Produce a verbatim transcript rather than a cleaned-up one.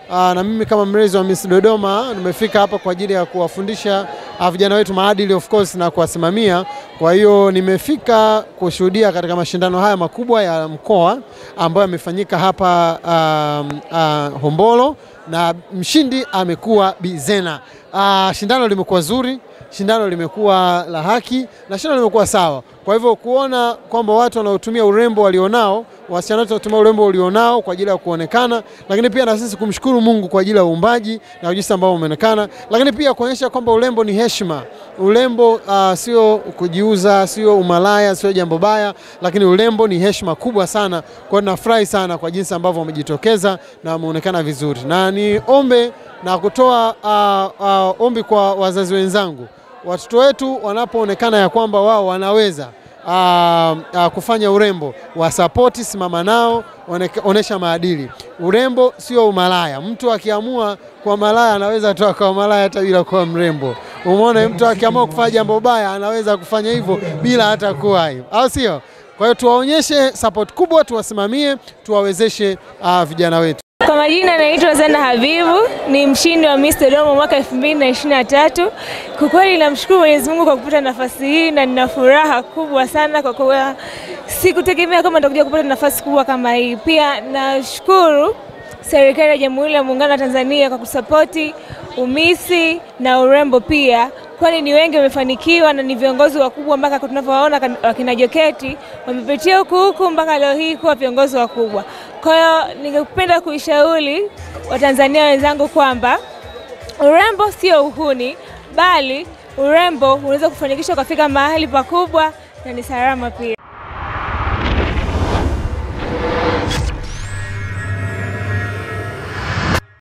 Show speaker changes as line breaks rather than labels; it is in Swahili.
na mimi kama mlezi wa Miss Dodoma nimefika hapa kwa ajili ya kuwafundisha vijana wetu maadili of course na kuwasimamia. Kwa hiyo nimefika kushuhudia katika mashindano haya makubwa ya mkoa ambayo yamefanyika hapa uh, uh, Hombolo, na mshindi amekuwa Bizena. Uh, shindano limekuwa zuri, shindano limekuwa la haki na shindano limekuwa sawa. Kwa hivyo kuona kwamba watu wanaotumia urembo walionao, wasichana wetu wanatumia urembo walionao kwa ajili ya kuonekana, lakini pia na sisi kumshukuru Mungu kwa ajili ya uumbaji na jinsi ambavyo umeonekana, lakini pia kuonyesha kwamba urembo ni heshima. Urembo uh, sio kujiuza, sio umalaya, sio jambo baya, lakini urembo ni heshima kubwa sana. Kwa hiyo nafurahi sana kwa jinsi ambavyo wamejitokeza na wameonekana vizuri. Na ni ombe na kutoa uh, uh, ombi kwa wazazi wenzangu. Watoto wetu wanapoonekana ya kwamba wao wanaweza uh, uh, kufanya urembo, wasapoti, simama nao, onesha maadili. Urembo sio umalaya. Mtu akiamua kwa malaya anaweza toa kwa malaya hata bila kuwa mrembo. Umeona, mtu akiamua kufanya jambo baya anaweza kufanya hivyo bila hata kuwa hivyo, au sio? Kwa hiyo tuwaonyeshe support kubwa, tuwasimamie, tuwawezeshe uh, vijana wetu.
Kwa majina naitwa Zana Habibu, ni mshindi wa Miss Dodoma mwaka elfu mbili na ishirini na tatu. Kwa kweli namshukuru Mwenyezi Mungu kwa kupata nafasi hii na nina furaha kubwa sana kwa kuwa sikutegemea kama nitakuja kupata nafasi kubwa kama hii. Pia nashukuru serikali ya Jamhuri ya Muungano wa Tanzania kwa kusapoti umisi na urembo pia, kwani ni wengi wamefanikiwa na ni viongozi wakubwa mpaka tunavyowaona wakina Jokate wamepitia huku huku mpaka leo hii kuwa viongozi wakubwa. Kwa hiyo ningependa kuishauri Watanzania wenzangu kwamba urembo sio uhuni, bali urembo unaweza kufanikisha kufika mahali pakubwa na ni salama pia.